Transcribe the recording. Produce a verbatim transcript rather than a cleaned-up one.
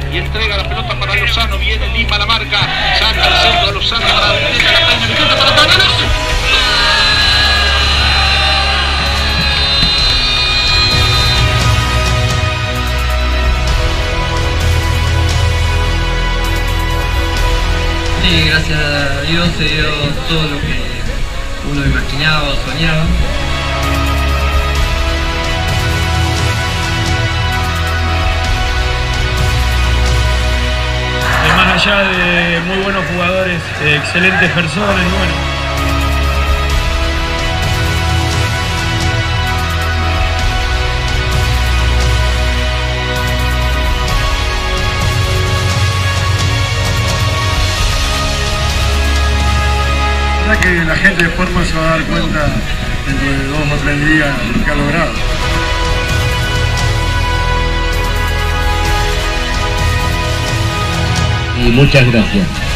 y entrega la pelota para Lozano, viene Lima la marca, saca el centro Lozano para la derecha, la peña, Vicente para Pagano. Sí, gracias a Dios se dio todo lo que uno imaginaba o soñaba. Y más allá de muy buenos jugadores, excelentes personas y bueno. Que la gente de Forma se va a dar cuenta dentro de dos o tres días lo que ha logrado. Y muchas gracias.